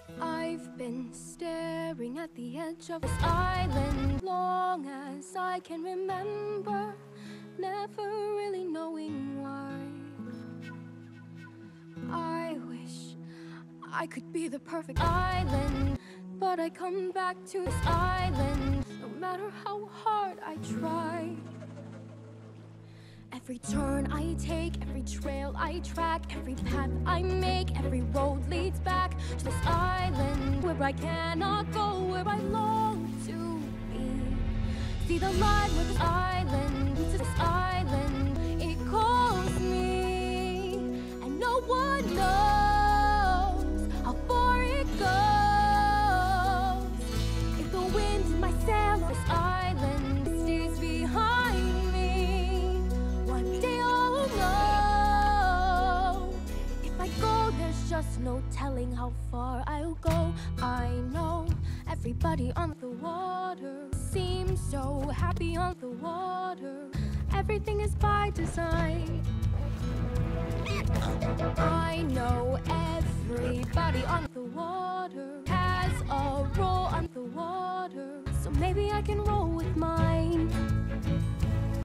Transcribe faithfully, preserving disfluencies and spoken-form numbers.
I've been staring at the edge of this island long as I can remember, never really knowing why. I wish I could be the perfect island, but I come back to this island no matter how hard I try. Every turn I take, every trail I track, every path I make, every road leads back to this island where I cannot go, where I long to be. See the line with this island, to this island, it calls me, and no one knows how far it goes. If the wind in my sail on this island stays behind me, one day I'll know. If I go, there's just no telling how far I'll go. I know everybody on the water seems so happy on the water. Everything is by design. I know everybody on the water has a role on the water, so maybe I can roll with mine.